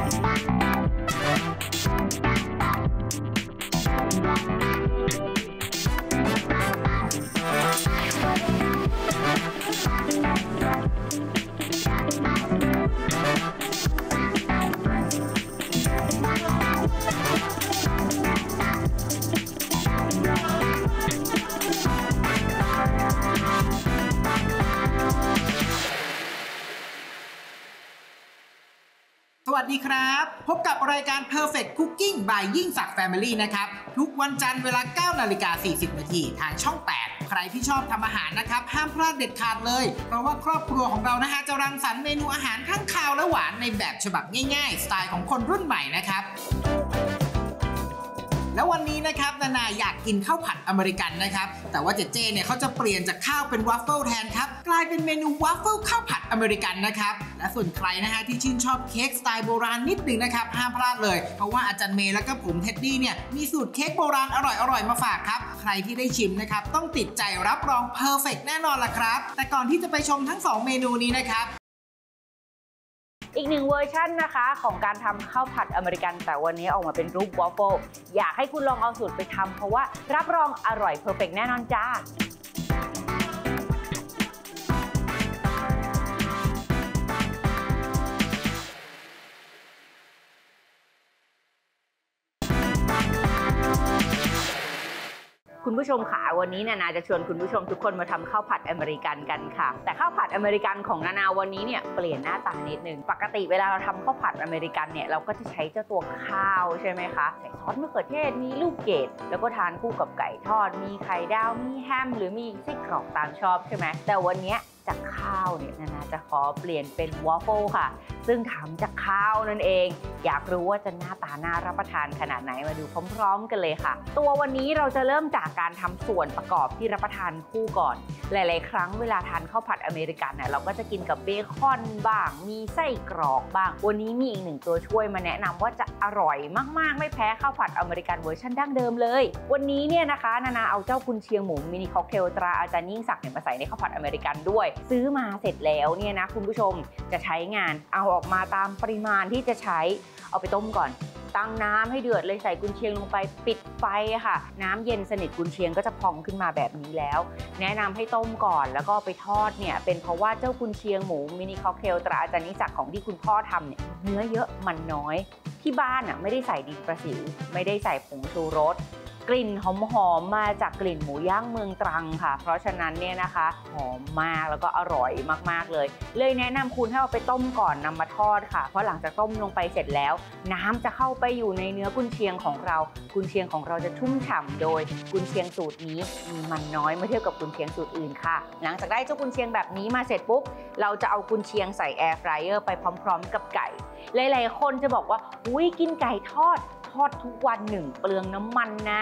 สวัสดีครับพบกับรายการ Perfect Cooking by ยิ่งศักดิ์ Family นะครับทุกวันจันทร์เวลา 9:40 น.ทางช่อง 8 ใครที่ชอบทำอาหารนะครับห้ามพลาดเด็ดขาดเลยเพราะว่าครอบครัวของเรานะฮะจะรังสรรค์เมนูอาหารทั้งคาวและหวานในแบบฉบับง่ายๆสไตล์ของคนรุ่นใหม่นะครับแล้ววันนี้นะครับนาอยากกินข้าวผัดอเมริกันนะครับแต่ว่าเจเนี่ยเขาจะเปลี่ยนจากข้าวเป็นวัฟเฟิลแทนครับกลายเป็นเมนูวัฟเฟิลข้าวผัดอเมริกันนะครับและส่วนใครนะฮะที่ชื่นชอบเค้กสไตล์โบราณนิดนึงนะครับห้ามพลาดเลยเพราะว่าอาจารย์เมย์และก็ผมเท็ดดี้เนี่ยมีสูตรเค้กโบราณอร่อยมาฝากครับใครที่ได้ชิมนะครับต้องติดใจรับรองเพอร์เฟกต์แน่นอนล่ะครับแต่ก่อนที่จะไปชมทั้ง2เมนูนี้นะครับอีกหนึ่งเวอร์ชันนะคะของการทำข้าวผัดอเมริกันแต่วันนี้ออกมาเป็นรูปวอฟเฟิลอยากให้คุณลองเอาสูตรไปทำเพราะว่ารับรองอร่อยเพอร์เฟกต์แน่นอนจ้าคุณผู้ชมค่ะวันนี้นาจะชวนคุณผู้ชมทุกคนมาทำข้าวผัดอเมริกันกันค่ะแต่ข้าวผัดอเมริกันของนาวันนี้เนี่ยเปลี่ยนหน้าตานิดนึงปกติเวลาเราทำข้าวผัดอเมริกันเนี่ยเราก็จะใช้เจ้าตัวข้าวใช่ไหมคะใส่ซอสมะเขือเทศมีลูกเกดแล้วก็ทานคู่กับไก่ทอดมีไข่ดาวมีแฮมหรือมีไส้กรอกตามชอบใช่ไหมแต่วันนี้จากข้าวเนี่ยนาจะขอเปลี่ยนเป็นวอฟเฟิลค่ะซึ่งทำจากข้าวนั่นเองอยากรู้ว่าจะหน้าตาน่ารับประทานขนาดไหนมาดูพร้อมๆกันเลยค่ะตัววันนี้เราจะเริ่มจากการทำส่วนประกอบที่รับประทานคู่ก่อนหลายๆครั้งเวลาทานข้าวผัดอเมริกันเนี่ยเราก็จะกินกับเบคอนบ้างมีไส้กรอกบ้างวันนี้มีอีกหนึ่งตัวช่วยมาแนะนำว่าจะอร่อยมากๆไม่แพ้ข้าวผัดอเมริกันเวอร์ชันดั้งเดิมเลยวันนี้เนี่ยนะคะนาเอาเจ้ากุนเชียงหมูมินิค็อกเทลตราอาจารย์ยิ่งศักดิ์มาใส่ในข้าวผัดอเมริกันด้วยซื้อมาเสร็จแล้วเนี่ยนะคุณผู้ชมจะใช้งานเอาออกมาตามปริมาณที่จะใช้เอาไปต้มก่อนตั้งน้ำให้เดือดเลยใส่กุนเชียงลงไปปิดไฟค่ะน้ำเย็นสนิทกุนเชียงก็จะพองขึ้นมาแบบนี้แล้วแนะนำให้ต้มก่อนแล้วก็ไปทอดเนี่ยเป็นเพราะว่าเจ้ากุนเชียงหมูมินิค็อกเทลตราอาจารย์นิสักของที่คุณพ่อทำเนี่ยเนื้อเยอะมันน้อยที่บ้านไม่ได้ใส่ดินประสิวไม่ได้ใส่ผงชูรสกลิ่นหอมมาจากกลิ่นหมูย่างเมืองตรังค่ะเพราะฉะนั้นเนี่ยนะคะหอมมากแล้วก็อร่อยมากๆเลยแนะนำคุณให้เอาไปต้มก่อนนำมาทอดค่ะเพราะหลังจากต้มลงไปเสร็จแล้วน้ำจะเข้าไปอยู่ในเนื้อกุนเชียงของเรากุนเชียงของเราจะชุ่มฉ่ำโดยกุนเชียงสูตรนี้มีมันน้อยเมื่อเทียบกับกุนเชียงสูตรอื่นค่ะหลังจากได้เจ้ากุนเชียงแบบนี้มาเสร็จปุ๊บเราจะเอากุนเชียงใส่แอร์ฟรายเออร์ไปพร้อมๆกับไก่หลายๆคนจะบอกว่าอุ้ยกินไก่ทอดทุกวัน1เปลืองน้ำมันนะ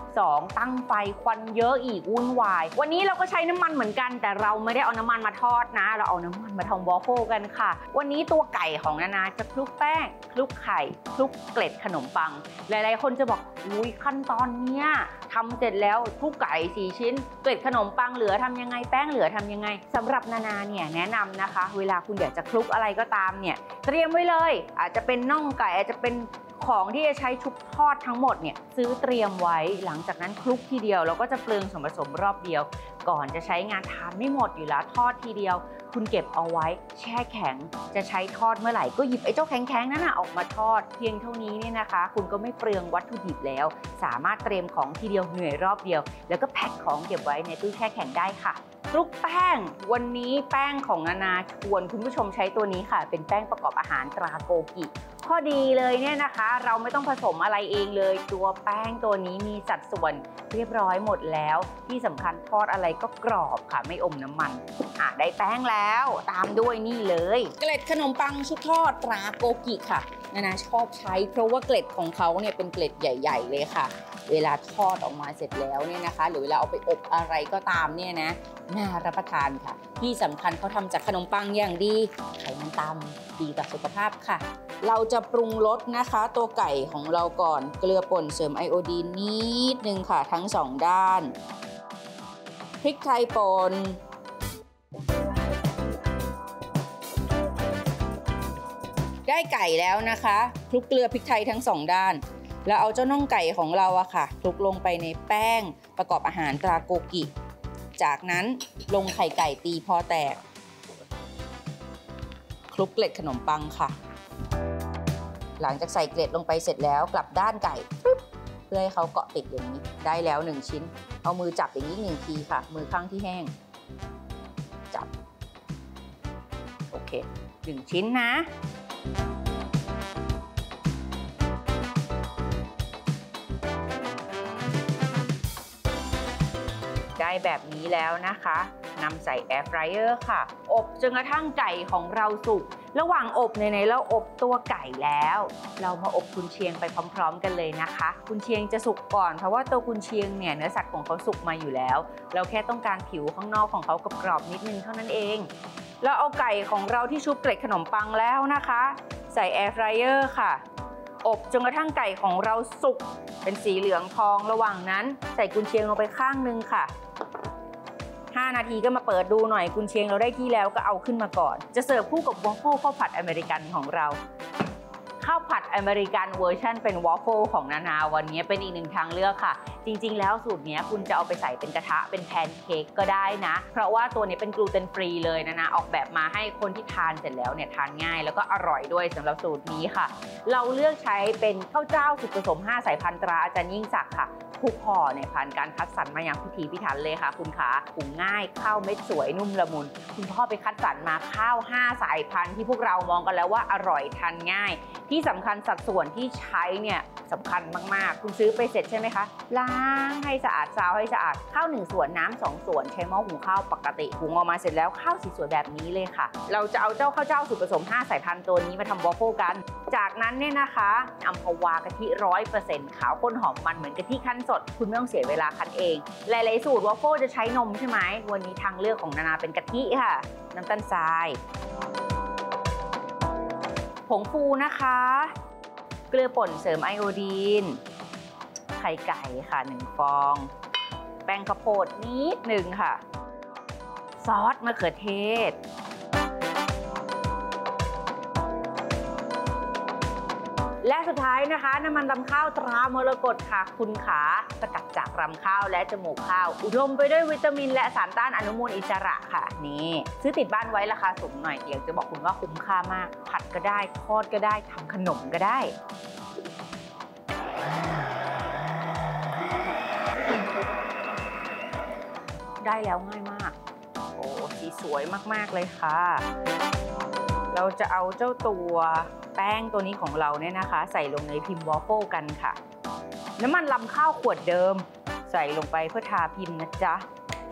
2ตั้งไฟควันเยอะอีกวุ่นวายวันนี้เราก็ใช้น้ำมันเหมือนกันแต่เราไม่ได้เอาน้ำมันมาทอดนะเราเอาน้ำมันมาทำวอฟเฟิลกันค่ะวันนี้ตัวไก่ของนาจะคลุกแป้งคลุกไข่คลุกเกล็ดขนมปังหลายๆคนจะบอกอุ้ยขั้นตอนเนี้ยทำเสร็จแล้วคลุกไก่4ชิ้นเกล็ดขนมปังเหลือทำยังไงแป้งเหลือทำยังไงสำหรับนาเนี่ยแนะนำนะคะเวลาคุณอยากจะคลุกอะไรก็ตามเนี่ยเตรียมไว้เลยอาจจะเป็นน่องไก่อาจจะเป็นของที่จะใช้ชุบทอดทั้งหมดเนี่ยซื้อเตรียมไว้หลังจากนั้นคลุกทีเดียวแล้วก็จะเปลืองส่วนผสมรอบเดียวก่อนจะใช้งานทานไม่หมดอยู่แล้วทอดทีเดียวคุณเก็บเอาไว้แช่แข็งจะใช้ทอดเมื่อไหร่ก็หยิบไอ้เจ้าแข็งๆนั้นออกมาทอดเพียงเท่านี้เนี่ยนะคะคุณก็ไม่เปลืองวัตถุดิบแล้วสามารถเตรียมของทีเดียวเหนื่อยรอบเดียวแล้วก็แพ็คของเก็บไว้ในตู้แช่แข็งได้ค่ะคลุกแป้งวันนี้แป้งของนาชวนคุณผู้ชมใช้ตัวนี้ค่ะเป็นแป้งประกอบอาหารตราโกกิข้อดีเลยเนี่ยนะคะเราไม่ต้องผสมอะไรเองเลยตัวแป้งตัวนี้มีสัดส่วนเรียบร้อยหมดแล้วที่สำคัญทอดอะไรก็กรอบค่ะไม่อมน้ำมันได้แป้งแล้วตามด้วยนี่เลยเกล็ดขนมปังชุบทอดตราโกกิค่ะนาชอบใช้เพราะว่าเกล็ดของเขาเนี่ยเป็นเกล็ดใหญ่ๆเลยค่ะเวลาทอดออกมาเสร็จแล้วเนี่ยนะคะหรือเวลาเอาไปอบอะไรก็ตามเนี่ยนะน่ารับประทานค่ะที่สำคัญเขาทำจากขนมปังอย่างดีไขมันต่ำดีต่อสุขภาพค่ะเราจะปรุงรสนะคะตัวไก่ของเราก่อนเกลือป่นเสริมไอโอดีนนิดนึงค่ะทั้ง2ด้านพริกไทยป่นได้ไก่แล้วนะคะคลุกเกลือพริกไทยทั้ง2ด้านแล้วเอาเจ้าน่องไก่ของเราอะค่ะคลุกลงไปในแป้งประกอบอาหารตราโกกิจากนั้นลงไข่ไก่ตีพอแตกคลุกเกล็ดขนมปังค่ะหลังจากใส่เกล็ดลงไปเสร็จแล้วกลับด้านไก่เพื่อให้เขาเกาะติดอย่างนี้ได้แล้ว1ชิ้นเอามือจับอย่างนี้1ทีค่ะมือข้างที่แห้งจับโอเค1ชิ้นนะได้แบบนี้แล้วนะคะนำใส่แอร์ฟรายเออร์ค่ะอบจนกระทั่งไก่ของเราสุกระหว่างอบในเราอบตัวไก่แล้วเรามาอบกุนเชียงไปพร้อมๆกันเลยนะคะกุนเชียงจะสุกก่อนเพราะว่าตัวกุนเชียงเนี่ยเนื้อสัตว์ของเขาสุกมาอยู่แล้วเราแค่ต้องการผิวข้างนอกของเขากรอบๆนิดนึงเท่านั้นเองเราเอาไก่ของเราที่ชุบเกล็ดขนมปังแล้วนะคะใส่แอร์ฟรายเออร์ค่ะอบจนกระทั่งไก่ของเราสุกเป็นสีเหลืองทองระหว่างนั้นใส่กุนเชียงลงไปข้างนึงค่ะ5 นาทีก็มาเปิดดูหน่อยกุนเชียงเราได้ที่แล้วก็เอาขึ้นมาก่อนจะเสิร์ฟคู่กับวอฟเฟิลข้าวผัดอเมริกันของเราข้าวผัดอเมริกันเวอร์ชันเป็นวอฟเฟิลของนานาวันนี้เป็นอีกหนึ่งทางเลือกค่ะจริงๆแล้วสูตรนี้คุณจะเอาไปใส่เป็นกระทะเป็นแพนเค้กก็ได้นะเพราะว่าตัวนี้เป็นกลูเตนฟรีเลยนะออกแบบมาให้คนที่ทานเสร็จแล้วเนี่ยทานง่ายแล้วก็อร่อยด้วยสำหรับสูตรนี้ค่ะเราเลือกใช้เป็นข้าวเจ้าสูตรผสม5 สายพันธุ์ตราอาจารย์ยิ่งศักดิ์ค่ะทุกห่อเนี่ยผ่านการคัดสรรมาอย่างพิถีพิถันเลยค่ะคุณขาหุงง่ายข้าวเม็ดสวยนุ่มละมุนคุณพ่อไปคัดสรรมาข้าว5 สายพันธุ์ที่พวกเรามองกันแล้วว่าอร่อยทานง่ายที่สำคัญสัดส่วนที่ใช้เนี่ยสำคัญมากๆคุณซื้อไปเสร็จใช่ไหมคะล้างให้สะอาดซาวให้สะอาดข้าว1 ส่วนน้ำ2 ส่วนใช้หม้อหุงข้าวปกติหุงออกมาเสร็จแล้วข้าวสีสวยแบบนี้เลยค่ะเราจะเอาข้าวเจ้าสูตรผสม5 สายพันธุ์ตัวนี้มาทำวอฟเฟิลกันจากนั้นเนี่ยนะคะอัมพวากะทิ 100% ขาวข้นหอมมันเหมือนกะทิคั้นสดคุณไม่ต้องเสียเวลาคั้นเองหลายๆสูตรวอฟเฟิลจะใช้นมใช่ไหมวันนี้ทางเลือกของนานาเป็นกะทิค่ะน้ำตาลทรายผงฟูนะคะเกลือป่นเสริมไอโอดีนไข่ไก่ค่ะ1 ฟองแป้งข้าวโพดนิดนึงค่ะซอสมะเขือเทศและสุดท้ายนะคะน้ำมันรำข้าวตรามรกตค่ะคุณขาสกัดจากรำข้าวและจมูกข้าวอุดมไปด้วยวิตามินและสารต้านอนุมูลอิสระค่ะนี่ซื้อติดบ้านไว้ราคาสูงหน่อยอยากจะบอกคุณว่าคุ้มค่ามากผัดก็ได้ทอดก็ได้ทำขนมก็ได้ได้แล้วง่ายมากโอ้สีสวยมากๆเลยค่ะเราจะเอาเจ้าตัวแป้งตัวนี้ของเราเนี่ยนะคะใส่ลงในพิมพ์วอฟเฟิลกันค่ะน้ำมันรำข้าวขวดเดิมใส่ลงไปเพื่อทาพิมพ์นะจ๊ะ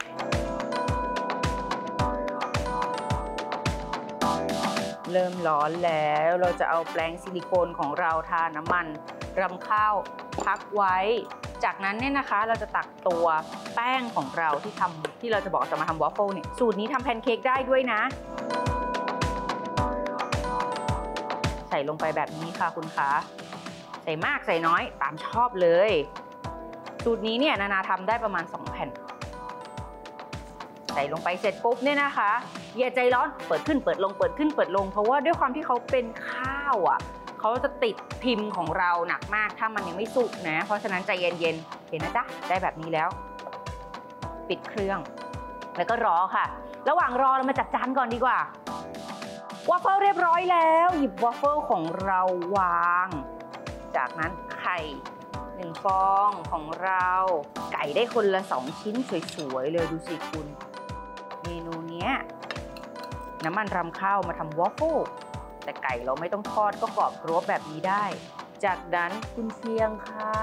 เริ่มร้อนแล้วเราจะเอาแปรงซิลิโคนของเราทาน้ำมันรำข้าวพักไว้จากนั้นเนี่ยนะคะเราจะตักตัวแป้งของเราที่เราจะบอกจะมาทำวอฟเฟิลเนี่ยสูตรนี้ทำแพนเค้กได้ด้วยนะใส่ลงไปแบบนี้ค่ะคุณคะใส่มากใส่น้อยตามชอบเลยสูตรนี้เนี่ยนานาทำได้ประมาณ2 แผ่นใส่ลงไปเสร็จปุ๊บเนี่ยนะคะอย่าใจร้อนเปิดขึ้นเปิดลงเปิดขึ้นเปิดลงเพราะว่าด้วยความที่เขาเป็นข้าวอ่ะเขาจะติดพิมพ์ของเราหนักมากถ้ามันยังไม่สุกนะเพราะฉะนั้นใจเย็นๆเห็นนะจ๊ะได้แบบนี้แล้วปิดเครื่องแล้วก็รอค่ะระหว่างรอเรามาจัดจานก่อนดีกว่าวอฟเฟิลเรียบร้อยแล้วหยิบวอฟเฟิลของเราวางจากนั้นไข่1 ฟองของเราไก่ได้คนละ2 ชิ้นสวยๆเลยดูสิคุณเมนูนี้น้ำมันรำข้าวมาทำวอฟเฟิลแต่ไก่เราไม่ต้องทอดก็กรอบกรอบแบบนี้ได้จากนั้นกุนเชียงค่ะ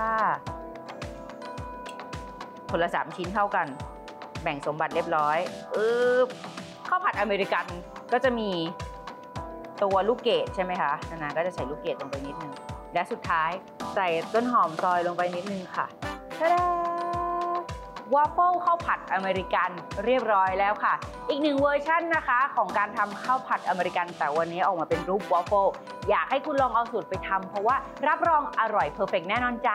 คนละ3 ชิ้นเท่ากันแบ่งสมบัติเรียบร้อยข้าวผัดอเมริกันก็จะมีตัวลูกเกดใช่ไหมคะนานาก็จะใส่ลูกเกดลงไปนิดนึงและสุดท้ายใส่ต้นหอมซอยลงไปนิดนึงค่ะทะดาวอฟเฟิลข้าวผัดอเมริกันเรียบร้อยแล้วค่ะอีก1 เวอร์ชันนะคะของการทำข้าวผัดอเมริกันแต่วันนี้ออกมาเป็นรูปวอฟเฟิลอยากให้คุณลองเอาสูตรไปทำเพราะว่ารับรองอร่อยเพอร์เฟกต์แน่นอนจ้า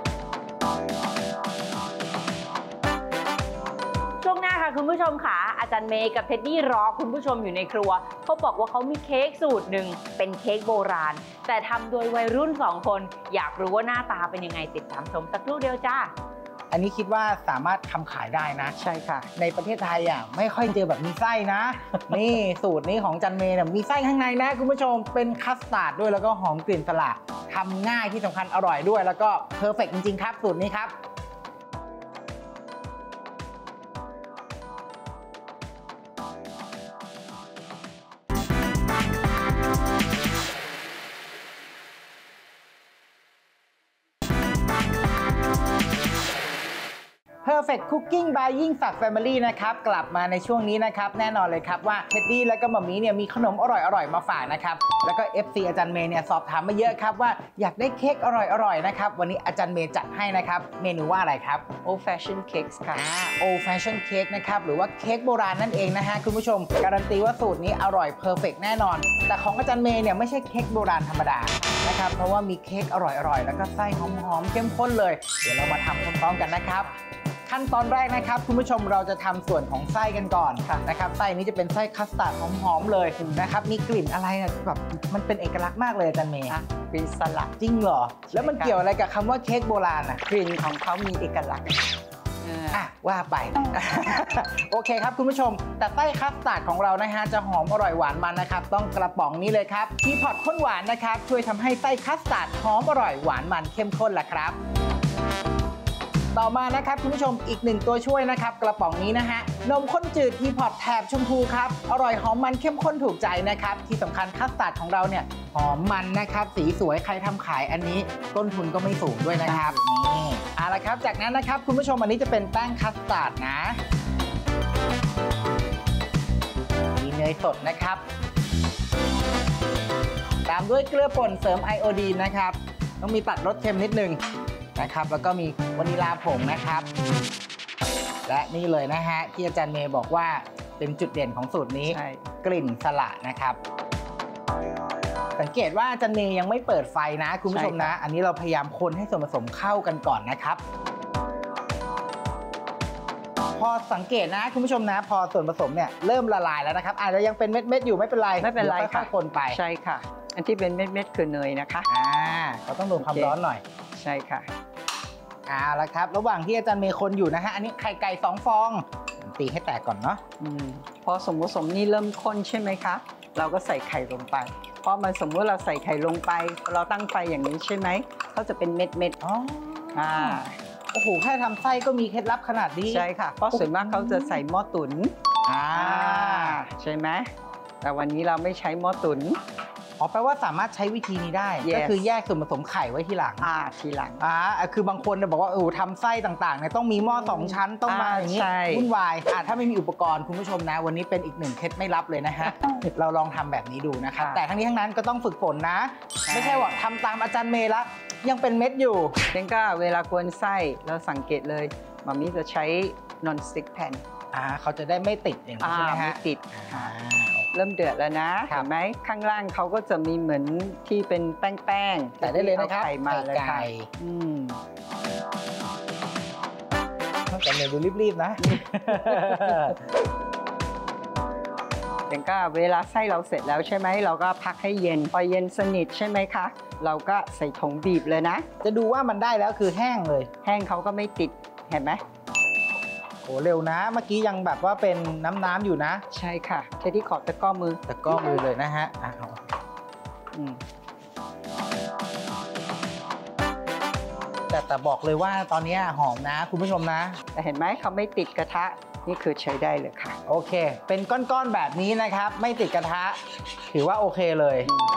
ช่วงหน้าค่ะคุณผู้ชมค่ะอาจจารย์เมย์กับเท็ดดี้รอคุณผู้ชมอยู่ในครัวเขาบอกว่าเขามีเค้กสูตรหนึ่งเป็นเค้กโบราณแต่ทำโดยวัยรุ่น2 คนอยากรู้ว่าหน้าตาเป็นยังไงติดตามชมสักครู่เดียวจ้าอันนี้คิดว่าสามารถทำขายได้นะใช่ค่ะในประเทศไทยไม่ค่อยเจอแบบมีไส้นะ นี่สูตรนี้ของจันเมย์มีไส้ข้างในนะคุณผู้ชมเป็นคัสตาร์ดด้วยแล้วก็หอมกลิ่นสละทำง่ายที่สำคัญอร่อยด้วยแล้วก็เพอร์เฟกต์จริงๆครับสูตรนี้ครับPerfect Cooking by ยิ่งศักดิ์ Family นะครับกลับมาในช่วงนี้นะครับแน่นอนเลยครับว่าเท็ดดี้และก็มัมมี่เนี่ยมีขนมอร่อยๆมาฝากนะครับแล้วก็ FC อาจารย์เมย์เนี่ยสอบถามมาเยอะครับว่าอยากได้เค้กอร่อยๆนะครับวันนี้อาจารย์เมย์จัดให้นะครับเมนูว่าอะไรครับ Old Fashion Cakes ค่ะ Old Fashion Cake นะครับหรือว่าเค้กโบราณนั่นเองนะฮะคุณผู้ชมการันตีว่าสูตรนี้อร่อย Perfect แน่นอนแต่ของอาจารย์เมย์เนี่ยไม่ใช่เค้กโบราณธรรมดานะครับเพราะว่ามีเค้กอร่อยๆแล้วก็ไส้หอมๆเข้มข้นเลยเดี๋ยวเรามาทำพร้อมๆกันนะครับขั้นตอนแรกนะครับคุณผู้ชมเราจะทำส่วนของไส้กันก่อนนะครับไส้นี้จะเป็นไส้คัสตาร์ดหอมๆเลยนะครับมีกลิ่นอะไรแบบมันเป็นเอกลักษณ์มากเลยอาจารย์เมย์กลิ่นสลัดจริงเหรอแล้วมันเกี่ยวอะไรกับคำว่าเค้กโบราณกลิ่นของเขามีเอกลักษณ์ว่าไป โอเคครับคุณผู้ชมแต่ไส้คัสตาร์ดของเรานะฮะจะหอมอร่อยหวานมันนะครับต้องกระป๋องนี้เลยครับทีพอตข้นหวานนะครับช่วยทำให้ไส้คัสตาร์ดหอมอร่อยหวานมันเข้มข้นละครับต่อมานะครับคุณผู้ชมอีก1ตัวช่วยนะครับกระป๋องนี้นะฮะนมข้นจืดทีพอตแถบชมพูครับอร่อยหอมมันเข้มข้นถูกใจนะครับที่สำคัญคัสตาร์ดของเราเนี่ยหอมมันนะครับสีสวยใครทำขายอันนี้ต้นทุนก็ไม่สูงด้วยนะครับนี่เอาละครับจากนั้นนะครับคุณผู้ชมอันนี้จะเป็นแป้งคัสตาร์ดนะมีเนยสดนะครับตามด้วยเกลือป่นเสริมไอโอดีนนะครับต้องมีตัดรสเค็มนิดนึงนะครับแล้วก็มีวานิลาผงนะครับและนี่เลยนะฮะที่อาจารย์เมย์บอกว่าเป็นจุดเด่นของสูตรนี้กลิ่นสละนะครับสังเกตว่าอาจารย์เมย์ยังไม่เปิดไฟนะคุณผู้ชมนะอันนี้เราพยายามคนให้ส่วนผสมเข้ากันก่อนนะครับพอสังเกตนะคุณผู้ชมนะพอส่วนผสมเนี่ยเริ่มละลายแล้วนะครับอาจจะยังเป็นเม็ดๆอยู่ไม่เป็นไรค่อยๆคนไปใช่ค่ะอันที่เป็นเม็ดๆคือเนยนะคะเราต้องดูความร้อนหน่อยใช่ค่ะเอาละครับระหว่างที่อาจารย์เมย์คนอยู่นะฮะอันนี้ไข่ไก่2 ฟองตีให้แตกก่อนเนาะพอส่วนผสมนี้เริ่มข้นใช่ไหมคะเราก็ใส่ไข่ลงไปพอมันสมมติเราใส่ไข่ลงไปเราตั้งไฟอย่างนี้ใช่ไหมเขาจะเป็นเม็ดๆโอ้โหแค่ทำไส้ก็มีเคล็ดลับขนาดนี้ใช่ค่ะเพราะส่วนมากเขาจะใส่หม้อตุ๋นใช่ไหมแต่วันนี้เราไม่ใช้หม้อตุ๋นแปลว่าสามารถใช้วิธีนี้ได้ ก็คือแยกส่วนผสมไข่ไว้ทีหลังทีหลังคือบางคนบอกว่าทำไส้ต่างๆเนี่ยต้องมีหม้อ2 ชั้นต้องมาอย่างนี้วุ่นวายถ้าไม่มีอุปกรณ์คุณผู้ชมนะวันนี้เป็นอีก1เคล็ดไม่ลับเลยนะฮะ เราลองทำแบบนี้ดูนะครับแต่ทั้งนี้ทั้งนั้นก็ต้องฝึกฝนนะไม่ใช่ว่าทำตามอาจารย์เมย์ละยังเป็นเม็ดอยู่เองก็เวลากวนไส้เราสังเกตเลยมัมมี่จะใช้ non stick pan เขาจะได้ไม่ติดอย่างนี้ใช่ไหมฮะไม่ติดเริ่มเดือดแล้วนะเห็นไหมข้างล่างเขาก็จะมีเหมือนที่เป็นแป้งแต่ได้เลยนะครับไข่มาเลยค่ะแต่เมย์ดูรีบๆนะอย่างก็เวลาไส้เราเสร็จแล้วใช่ไหมเราก็พักให้เย็นพอเย็นสนิทใช่ไหมคะเราก็ใส่ถุงบีบเลยนะจะดูว่ามันได้แล้วคือแห้งเลยแห้งเขาก็ไม่ติดเห็นไหมโอ้เร็วนะเมื่อกี้ยังแบบว่าเป็นน้ำอยู่นะใช่ค่ะเทที่ขอบตะก้อมือเลยนะฮะแต่บอกเลยว่าตอนนี้หอมนะคุณผู้ชมนะแต่เห็นไหมเขาไม่ติดกระทะนี่คือใช้ได้เลยค่ะโอเคเป็นก้อนๆแบบนี้นะครับไม่ติดกระทะถือว่าโอเคเลย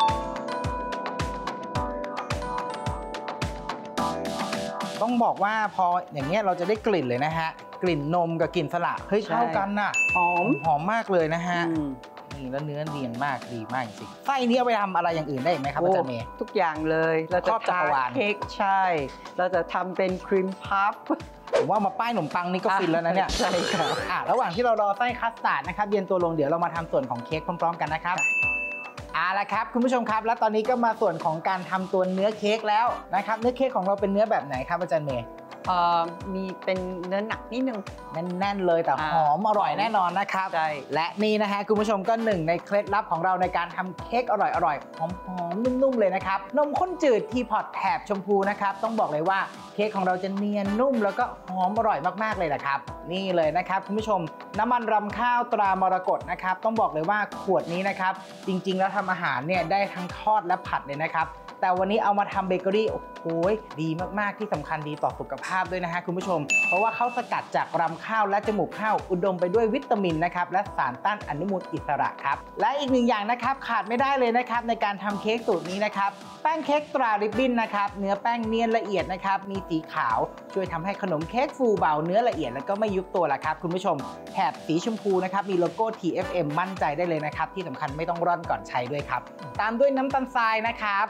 ต้องบอกว่าพออย่างเงี้ยเราจะได้กลิ่นเลยนะฮะกลิ่นนมกับกลิ่นสละเฮ้ยเข้ากันน่ะหอมมากเลยนะฮะนี่แล้วเนื้อเนียนมากดีมากจริงไส้นี้เอาไปทำอะไรอย่างอื่นได้ไหมครับอาจารย์เมย์ทุกอย่างเลยเราจะทำเค้กใช่เราจะทำเป็นครีมพัฟผมว่ามาป้ายขนมปังนี่ก็ฟินแล้วนะเนี่ยใช่ครับระหว่างที่เรารอไส้คัสตาร์ดนะครับเย็นตัวลงเดี๋ยวเรามาทำส่วนของเค้กพร้อมๆกันนะครับละครับคุณผู้ชมครับแล้วตอนนี้ก็มาส่วนของการทำตัวเนื้อเค้กแล้วนะครับเนื้อเค้กของเราเป็นเนื้อแบบไหนครับอาจารย์เมย์มีเป็นเนื้อหนักนิดนึงแน่นๆเลยแต่หอมอร่อยแน่นอนนะครับใช่และนี่นะฮะคุณผู้ชมก็หนึ่งในเคล็ดลับของเราในการทำเค้กอร่อยๆหอมๆนุ่มๆเลยนะครับนมข้นจืดทีพอตแถบชมพูนะครับต้องบอกเลยว่าเค้กของเราจะเนียนนุ่มแล้วก็หอมอร่อยมากๆเลยแหละครับนี่เลยนะครับคุณผู้ชมน้ำมันรำข้าวตรามรกตนะครับต้องบอกเลยว่าขวดนี้นะครับจริงๆแล้วทำอาหารเนี่ยได้ทั้งทอดและผัดเลยนะครับแต่วันนี้เอามาทำเบเกอรี่โอ้โหดีมากๆที่สำคัญดีต่อสุขภาพด้วยนะฮะคุณผู้ชมเพราะว่าเขาสกัดจากรำข้าวและจมูกข้าวอุดมไปด้วยวิตามินนะครับและสารต้านอนุมูลอิสระครับและอีกหนึ่งอย่างนะครับขาดไม่ได้เลยนะครับในการทำเค้กสูตรนี้นะครับแป้งเค้กตราริบบิ้นนะครับเนื้อแป้งเนียนละเอียดนะครับมีสีขาวช่วยทำให้ขนมเค้กฟูเบาเนื้อละเอียดแล้วก็ไม่ยุบตัวละครับคุณผู้ชมแถบสีชมพูนะครับมีโลโก้ TFM มั่นใจได้เลยนะครับที่สำคัญไม่ต้องร่อนก่อนใช้ด้วยครับตามด้วยน้ำตาลทรายนะครับ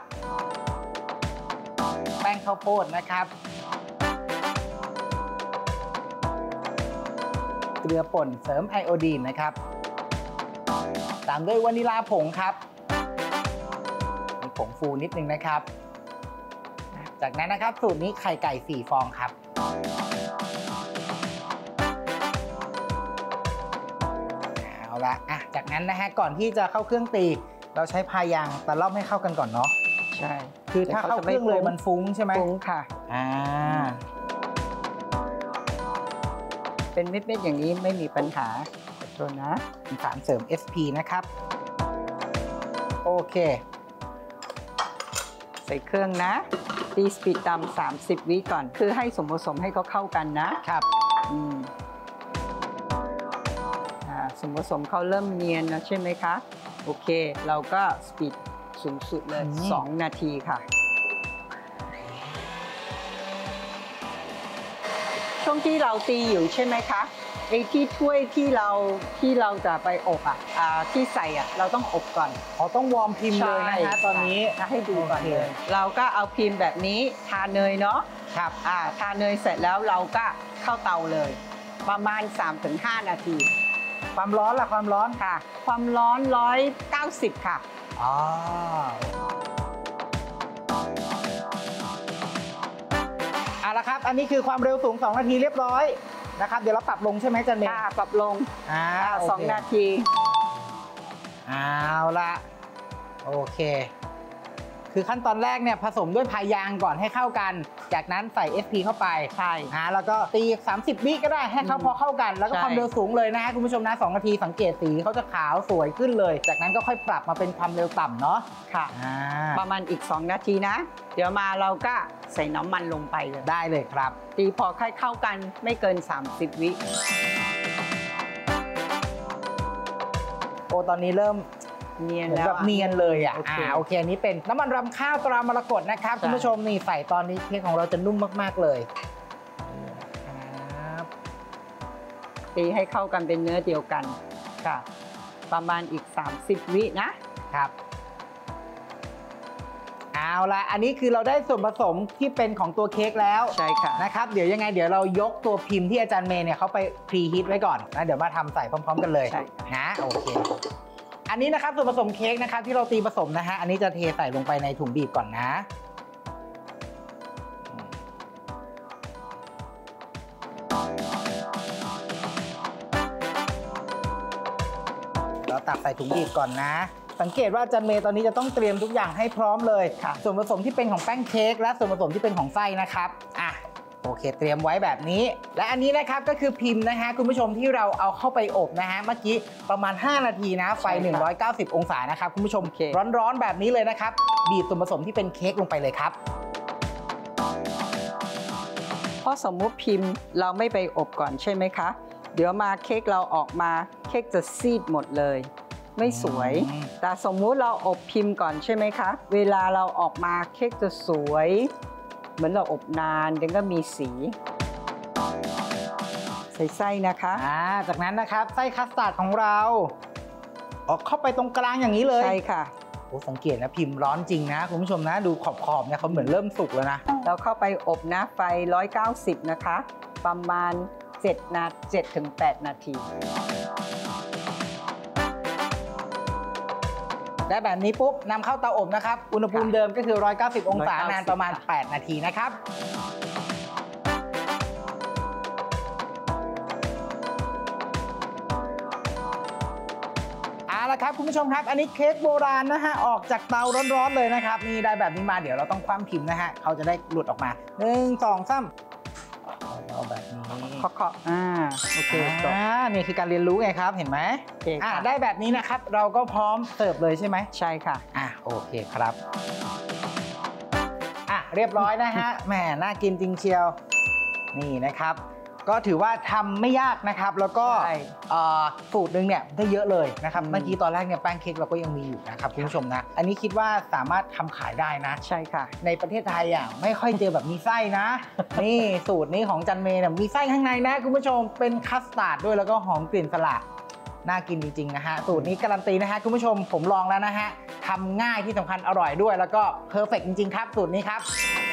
แป้งข้าวโพดนะครับเกลือป่นเสริมไอโอดีนนะครับตามด้วยวานิลาผงครับมีผงฟูนิดนึงนะครับจากนั้นนะครับสูตรนี้ไข่ไก่4 ฟองครับเอาละจากนั้นนะฮะก่อนที่จะเข้าเครื่องตีเราใช้พายางตะล่อมให้เข้ากันก่อนเนาะใช่คือถ้าเข้าเครื่องเลยมันฟุ้งใช่ไหมฟุ้งค่ะเป็นเม็ดๆอย่างนี้ไม่มีปัญหาตัวนะสารเสริม SP นะครับโอเคใส่เครื่องนะตีสปีดต่ำ30 วิก่อนคือให้ส่วนผสมให้เขาเข้ากันนะครับส่วนผสมเขาเริ่มเนียนแล้วใช่ไหมคะโอเคเราก็สปีดสูงสุดเลย2 นาทีค่ะช่วงที่เราตีอยู่ใช่ไหมคะไอ้ที่ถ้วยที่เราจะไปอบที่ใส่เราต้องอบก่อนต้องวอร์มพิมพ์เลยนะฮะตอนนี้ให้ดูก่อนเลยเราก็เอาพิมพ์แบบนี้ทาเนยเนาะครับทาเนยเสร็จแล้วเราก็เข้าเตาเลยประมาณ 3-5 นาทีความร้อนล่ะความร้อนค่ะความร้อน190ค่ะเอาละครับอันนี้คือความเร็วสูง2 นาทีเรียบร้อยนะครับเดี๋ยวเราปรับลงใช่ไหมจันเมย์ปรับลง2 นาทีเอาละโอเคคือขั้นตอนแรกเนี่ยผสมด้วยพายางก่อนให้เข้ากันจากนั้นใส่ SP เข้าไปใช่แล้วก็ตี30 วิก็ได้ให้เขาพอเข้ากันแล้วก็ความเร็วสูงเลยนะฮะคุณผู้ชมนะ2 นาทีสังเกตสีเขาจะขาวสวยขึ้นเลยจากนั้นก็ค่อยปรับมาเป็นความเร็วต่ำเนาะค่ะประมาณอีก2 นาทีนะเดี๋ยวมาเราก็ใส่น้ำมันลงไปเลยได้เลยครับตีพอค่อยเข้ากันไม่เกิน30 วิโอ้ตอนนี้เริ่มเนียนแล้วแบบเนียนเลยโอเคอันนี้เป็นน้ำมันรำข้าวตรามรกตนะครับคุณผู้ชมนี่ใส่ตอนนี้เค้กของเราจะนุ่มมากๆเลยตีให้เข้ากันเป็นเนื้อเดียวกันค่ะประมาณอีก30 วินะครับเอาละอันนี้คือเราได้ส่วนผสมที่เป็นของตัวเค้กแล้วใช่ค่ะนะครับเดี๋ยวยังไงเดี๋ยวเรายกตัวพิมพ์ที่อาจารย์เมย์เนี่ยเขาไปพรีฮีทไว้ก่อนนะเดี๋ยวมาทำใส่พร้อมๆกันเลยนะโอเคอันนี้นะครับส่วนผสมเค้กนะครับที่เราตีผสมนะฮะอันนี้จะเทใส่ลงไปในถุงบีบก่อนนะเราตักใส่ถุงบีบก่อนนะสังเกตว่าอาจารย์เมย์ตอนนี้จะต้องเตรียมทุกอย่างให้พร้อมเลยส่วนผสมที่เป็นของแป้งเค้กและส่วนผสมที่เป็นของไส้นะครับโอเคเตรียมไว้แบบนี้และอันนี้นะครับก็คือพิมพ์นะฮะคุณผู้ชมที่เราเอาเข้าไปอบนะฮะเมื่อกี้ประมาณ5 นาทีนะไฟ190 องศานะครับคุณผู้ชมร้อนๆแบบนี้เลยนะครับบีบส่วนผสมที่เป็นเค้กลงไปเลยครับเพราะสมมุติพิมพ์เราไม่ไปอบก่อนใช่ไหมคะเดี๋ยวมาเค้กเราออกมาเค้กจะซีดหมดเลยไม่สวยแต่สมมุติเราอบพิมพ์ก่อนใช่ไหมคะเวลาเราออกมาเค้กจะสวยเหมือนเราอบนานเดี๋ยวก็มีสีใส่ไส้นะคะจากนั้นนะครับไส้คัสตาร์ดของเราออกเข้าไปตรงกลางอย่างนี้เลยใช่ค่ะโอ้สังเกตนะพิมพ์ร้อนจริงนะคุณผู้ชมนะดูขอบเนี่ยเขาเหมือนเริ่มสุกแล้วนะเราเข้าไปอบนะไฟ190นะคะประมาณ7-8 นาทีได้แบบนี้ปุ๊บนำเข้าเตาอบนะครับอุณหภูมิเดิมก็คือ190 องศานานประมาณ8 นาทีนะครับละครับคุณผู้ชมครับอันนี้เค้กโบราณนะฮะออกจากเตาร้อนๆเลยนะครับนี่ได้แบบนี้มาเดี๋ยวเราต้องคว่ำพิมพ์นะฮะเขาจะได้หลุดออกมา1 2 3เอาแบบนี้เคาะโอเคจบนี่คือการเรียนรู้ไงครับเห็นไหมได้แบบนี้นะครับเราก็พร้อมเสิร์ฟเลยใช่ไหมใช่ค่ะโอเคครับเรียบร้อยนะฮะแหมน่ากินจริงเชียวนี่นะครับก็ถือว่าทำไม่ยากนะครับแล้วก็สูตรหนึ่งเนี่ยได้เยอะเลยนะครับเมื่อกี้ตอนแรกเนี่ยแป้งเค้กเราก็ยังมีอยู่นะครับคุณผู้ชมนะอันนี้คิดว่าสามารถทำขายได้นะใช่ค่ะในประเทศไทยไม่ค่อยเจอแบบมีไส้นะ นี่สูตรนี้ของจันเมย์เนี่ยมีไส้ข้างในนะคุณผู้ชมเป็นคัสตาร์ดด้วยแล้วก็หอมกลิ่นสลัดน่ากินจริงๆนะฮะสูตรนี้การันตีนะฮะคุณผู้ชมผมลองแล้วนะฮะทำง่ายที่สำคัญอร่อยด้วยแล้วก็เพอร์เฟกต์จริงๆครับสูตรนี้ครับ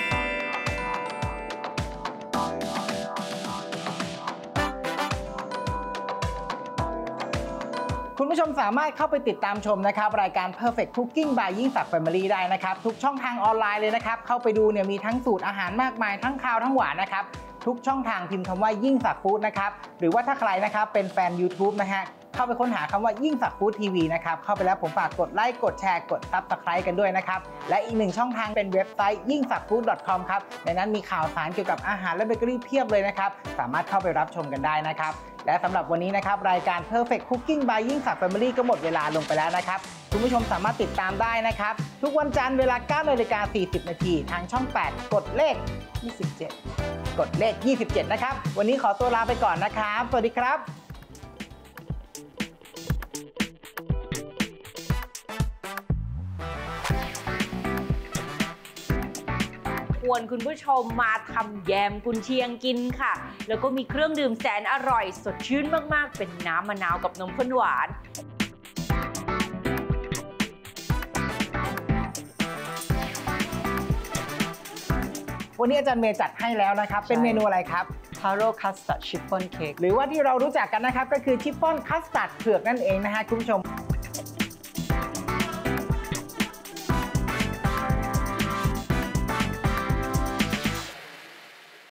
คุณผู้ชมสามารถเข้าไปติดตามชมนะครับรายการ Perfect Cooking by ยิ่งศักดิ์ Family ได้นะครับทุกช่องทางออนไลน์เลยนะครับเข้าไปดูเนี่ยมีทั้งสูตรอาหารมากมายทั้งคาวทั้งหวานนะครับทุกช่องทางพิมพ์คำว่ายิ่งศักดิ์ฟู้ดนะครับหรือว่าถ้าใครนะครับเป็นแฟน YouTube นะฮะเข้าไปค้นหาคำว่ายิ่งศักดิ์ฟู้ดทีวีนะครับเข้าไปแล้วผมฝากกดไลค์กดแชร์กด Subscribe กันด้วยนะครับและอีกหนึ่งช่องทางเป็นเว็บไซต์ยิ่งศักดิ์ฟู้ด .com ครับในนั้นมีข่าวสารเกี่ยวกับอาหารและเบเกอรี่เพียบเลยนะครับสามารถเข้าไปรับชมกันได้นะครับและสำหรับวันนี้นะครับรายการ Perfect Cooking by ยิ่งศักดิ์ Family ก็หมดเวลาลงไปแล้วนะครับคุณผู้ชมสามารถติดตามได้นะครับทุกวันจันทร์เวลา 9:40 น.ทางช่อง 8 กดเลข 27 กดเลข 27 นะครับวันนี้ขอตัวลาไปก่อนนะครับสวัสดีครับชวนคุณผู้ชมมาทำแยมกุนเชียงกินค่ะแล้วก็มีเครื่องดื่มแสนอร่อยสดชื่นมากๆเป็นน้ำมะนาวกับนมข้นหวานวันนี้อาจารย์เมย์จัดให้แล้วนะครับเป็นเมนูอะไรครับทาโร่คัสตาร์ดชิฟฟ่อนเค้กหรือว่าที่เรารู้จักกันนะครับก็คือชิฟฟ่อนคัสตาร์ดเผือกนั่นเองนะฮะคุณผู้ชม